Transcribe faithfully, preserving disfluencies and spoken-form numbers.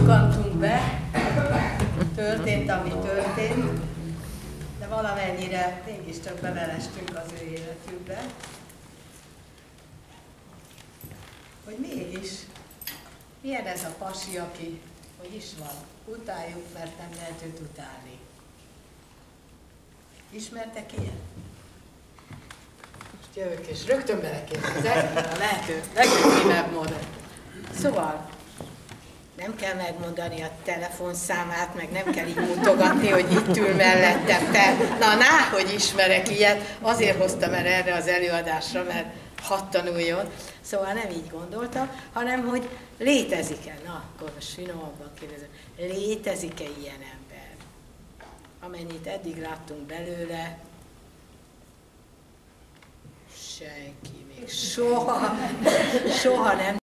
bukkantunk be, történt, ami történt, de valamennyire mégiscsak bevelestünk az ő életükbe, hogy mégis milyen ez a pasi, aki, hogy is van, utáljuk, mert nem lehet őt utálni. Ismertek ilyet? Most jövök és rögtön belekérdezek, a lehető legintimebb módon. Szóval nem kell megmondani a telefonszámát, meg nem kell így mutogatni, hogy itt ül mellettem te. Na, ná, hogy ismerek ilyet, azért hoztam el erre az előadásra, mert hadd tanuljon. Szóval nem így gondoltam, hanem hogy létezik-e, na, akkor most finomabban kérdezem, létezik-e ilyen ember? Amennyit eddig láttunk belőle, senki még soha, soha nem